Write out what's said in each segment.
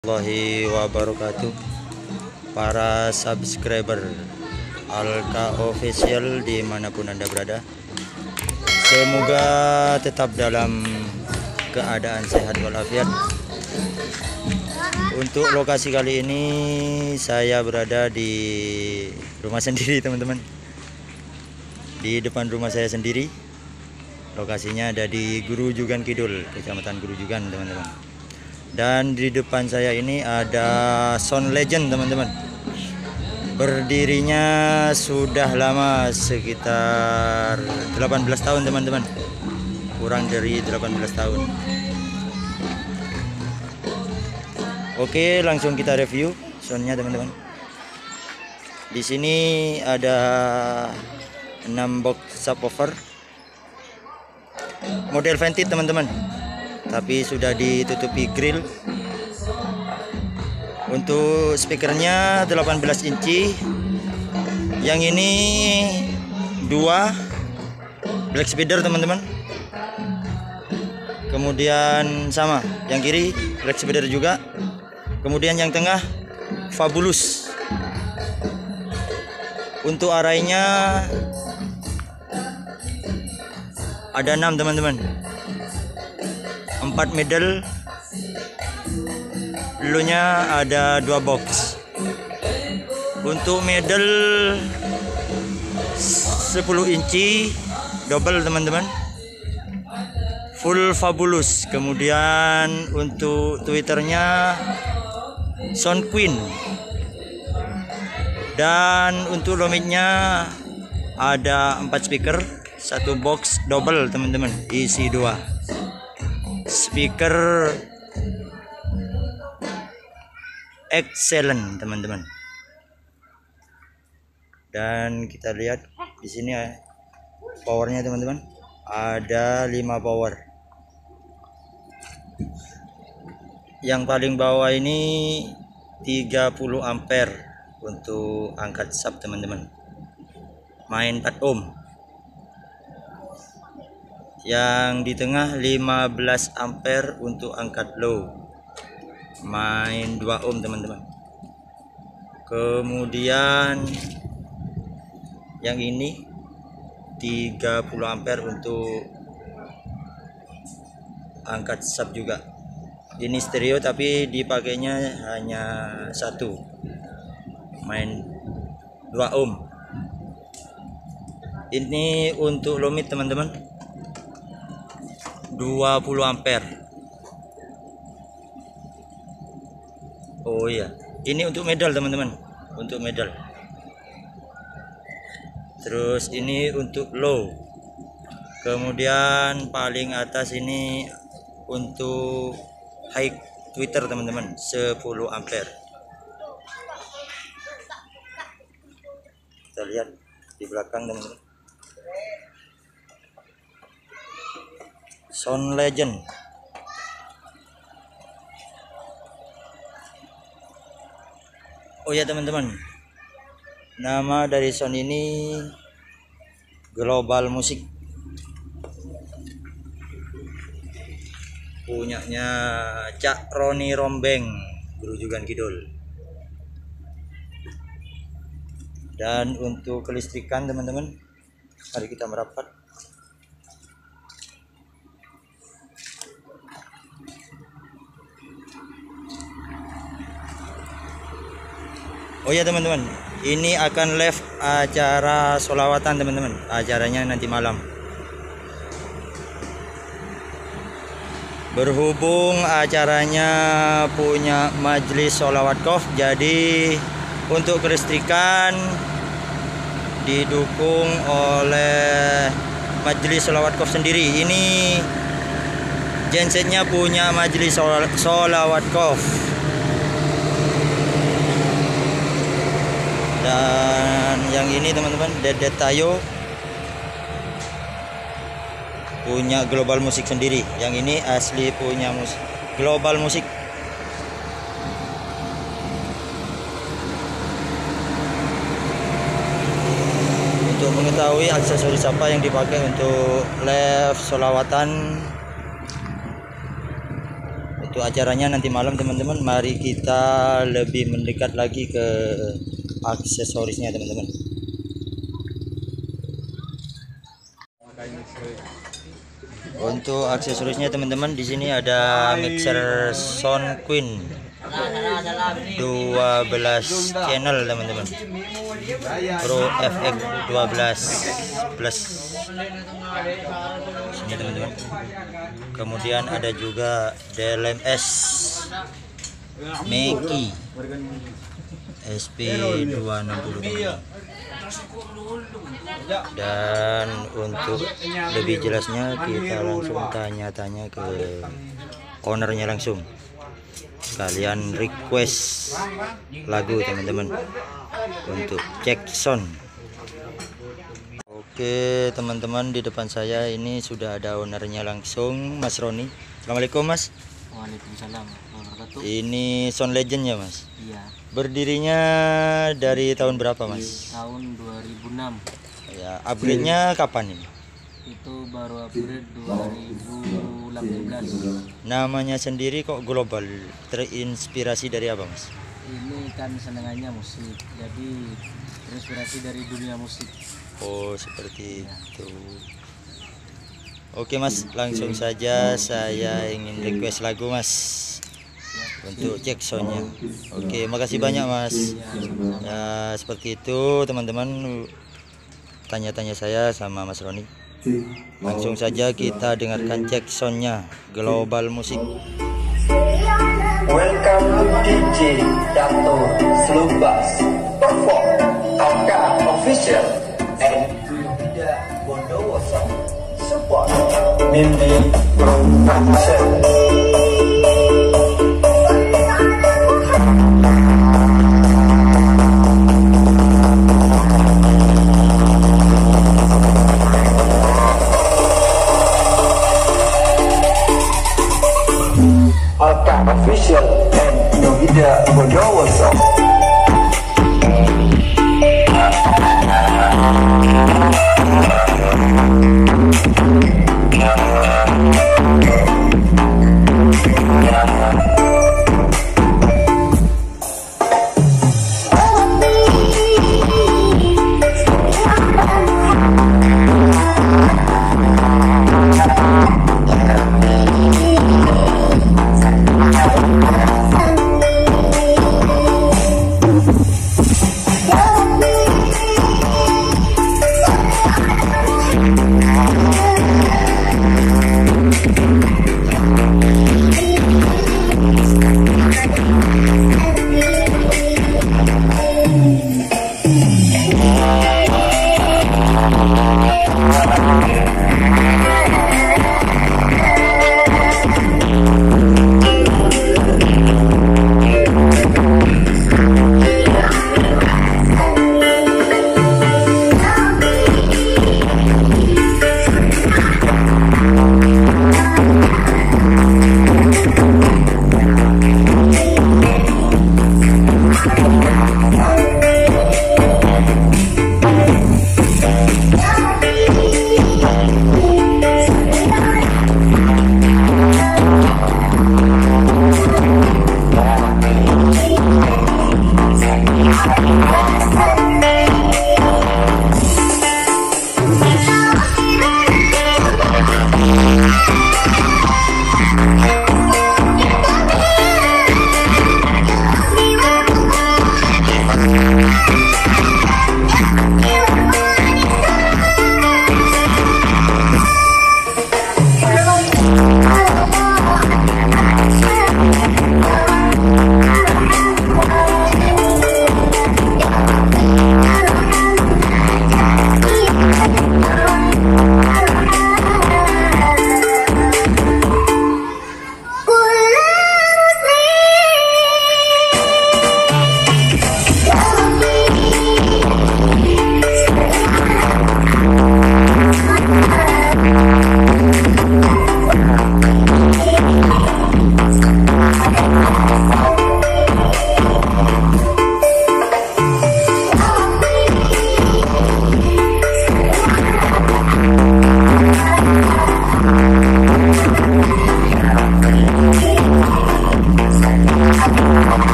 Warahmatullahi wabarakatuh. Para subscriber Alka Official dimanapun Anda berada, semoga tetap dalam keadaan sehat walafiat. Untuk lokasi kali ini saya berada di rumah sendiri, teman-teman. Di depan rumah saya sendiri. Lokasinya ada di Grujugan Kidul, Kecamatan Grujugan, teman-teman. Dan di depan saya ini ada Sound Legend, teman-teman. Berdirinya sudah lama, sekitar 18 tahun, teman-teman. Kurang dari 18 tahun. Oke, langsung kita review soundnya, teman-teman. Di sini ada 6 box subwoofer model vented, teman-teman, tapi sudah ditutupi grill. Untuk speakernya 18 inci. Yang ini 2 black speeder, teman-teman. Kemudian sama yang kiri black speeder juga. Kemudian yang tengah Fabulous. Untuk arraynya ada 6, teman-teman. 4 middle, low-nya ada 2 box. Untuk middle 10 inci double, teman-teman, full Fabulous. Kemudian untuk tweeternya Sound Queen. Dan untuk low mid-nya ada 4 speaker, 1 box double, teman-teman, isi 2 speaker. Excellent, teman-teman. Dan kita lihat di sini powernya, teman-teman, ada 5 power. Yang paling bawah ini 30 ampere untuk angkat sub, teman-teman, main 4 ohm. Yang di tengah 15 ampere untuk angkat low, main 2 ohm, teman-teman. Kemudian yang ini 30 ampere untuk angkat sub juga. Ini stereo tapi dipakainya hanya 1, main 2 ohm. Ini untuk low mid, teman-teman, 20 ampere. Oh iya, ini untuk medal, teman-teman, untuk medal. Terus ini untuk low. Kemudian paling atas ini untuk high tweeter, teman-teman, 10 ampere. Kita lihat di belakang, teman-teman. Sound Legend. Oh ya, teman-teman, nama dari sound ini Global Music, punyanya Cak Roni Rombeng, Grujugan Kidul. Dan untuk kelistrikan, teman-teman, mari kita merapat. Oh ya, teman-teman, ini akan live acara sholawatan, teman-teman. Acaranya nanti malam. Berhubung acaranya punya majelis sholawat kof, jadi untuk kelistrikan didukung oleh majelis sholawat kof sendiri. Ini gensetnya punya majelis sholawat kof. Dan yang ini, teman-teman, Dedet Tayo, punya Global Music sendiri. Yang ini asli punya Global Music. Untuk mengetahui aksesoris apa yang dipakai untuk live sholawatan, untuk untuk acaranya nanti malam teman-teman. Mari kita lebih mendekat lagi ke aksesorisnya teman-teman. Untuk aksesorisnya teman-teman, di sini ada mixer Sound Queen 12 channel teman-teman, Pro FX 12 plus sini teman-teman. Kemudian ada juga DLMS Meki SP260 teman-teman. Dan untuk lebih jelasnya kita langsung tanya-tanya ke ownernya langsung, kalian request lagu teman-teman untuk cek sound. Oke teman-teman, di depan saya ini sudah ada ownernya langsung, Mas Roni. Assalamualaikum Mas. Waalaikumsalam warahmatullahi wabarakatuh. Ini Sound Legend ya Mas? Iya. Berdirinya dari tahun berapa Mas? Tahun 2006. Ya, upgrade-nya kapan ini? Itu baru upgrade 2018. Namanya sendiri kok global, terinspirasi dari apa Mas? Ini kan senangannya musik, jadi terinspirasi dari dunia musik. Oh seperti itu. Oke Mas, langsung saja saya ingin request lagu Mas untuk cek soundnya. Oke, makasih banyak Mas. Ya seperti itu teman-teman, tanya-tanya saya sama Mas Roni. Langsung saja kita dengarkan cek soundnya Global Musik. Welcome to DJ Dato Slubas perform Alka Official and Tidak Bondowoso support Mimpi Production. Alka Official and Tidak Bondowoso.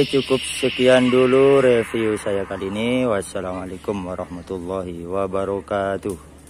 Oke, cukup sekian dulu review saya kali ini. Wassalamualaikum warahmatullahi wabarakatuh.